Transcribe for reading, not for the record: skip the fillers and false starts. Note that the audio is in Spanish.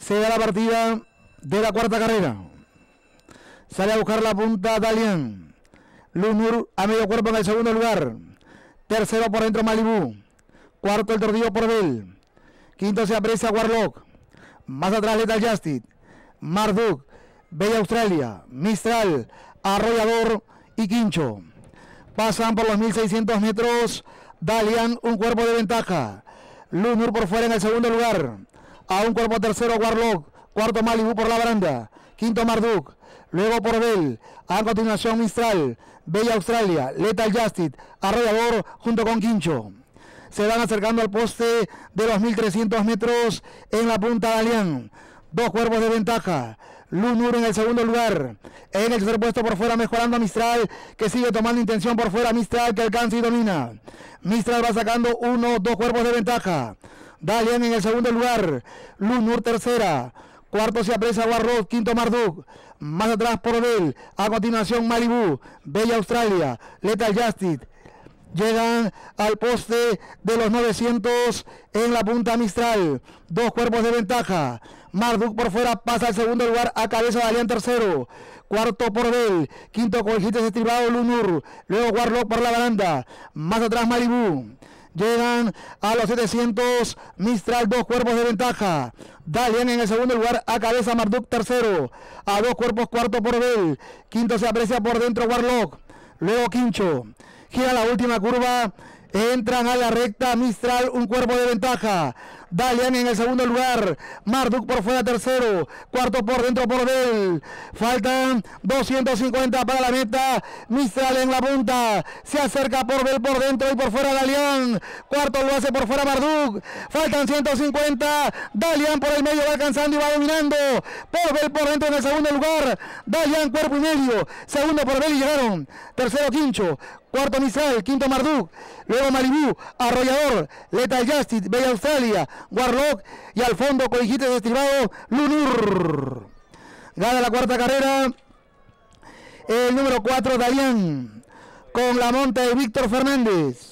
Se da la partida de la cuarta carrera. Sale a buscar la punta Dalian. Lunur a medio cuerpo en el segundo lugar. Tercero por dentro Malibu. Cuarto el Tordillo por Bell. Quinto se aprecia Warlock. Más atrás Lethal Justice. Marduk. Bella Australia. Mistral. Arrollador y Quincho. Pasan por los 1600 metros. Dalian un cuerpo de ventaja. Lunur por fuera en el segundo lugar. A un cuerpo tercero Warlock. Cuarto Malibu por la baranda. Quinto Marduk. Luego por Bell. A continuación Mistral. Bella Australia. Lethal Justice. Arrollador junto con Quincho. Se van acercando al poste de los 1300 metros en la punta Dalian. Dos cuerpos de ventaja. Lunur en el segundo lugar. En el tercer puesto por fuera mejorando a Mistral, que sigue tomando intención por fuera. Mistral que alcanza y domina. Mistral va sacando dos cuerpos de ventaja. Dalian en el segundo lugar. Lunur tercera. Cuarto se aprecia Warrock. Quinto Marduk. Más atrás por Bell. A continuación Malibu. Bella Australia. Lethal Justice. Llegan al poste de los 900 en la punta Mistral. Dos cuerpos de ventaja. Marduk por fuera pasa al segundo lugar a cabeza de Dalian tercero. Cuarto por Bell. Quinto con el hit estribado Lunur. Luego Warlock por la baranda. Más atrás Malibu. Llegan a los 700. Mistral dos cuerpos de ventaja. Dalian en el segundo lugar a cabeza Marduk tercero. A dos cuerpos cuarto por Bell. Quinto se aprecia por dentro Warlock. Luego Quincho. Gira la última curva. Entran a la recta. Mistral un cuerpo de ventaja. Dalian en el segundo lugar. Marduk por fuera tercero. Cuarto por dentro por Bell. Faltan 250 para la meta. Mistral en la punta. Se acerca por Bell por dentro y por fuera Dalian. Cuarto lo hace por fuera Marduk. Faltan 150. Dalian por el medio va alcanzando y va dominando. Por Bell por dentro en el segundo lugar. Dalian cuerpo y medio. Segundo por Bell y llegaron. Tercero Quincho. Cuarto Mistral. Quinto Marduk. Luego Malibu. Arrollador. Lethal Justice. Bella Australia. Warlock y al fondo con hijites estribado Lunur. Gana la cuarta carrera el número 4 Dalian con la monta de Víctor Fernández.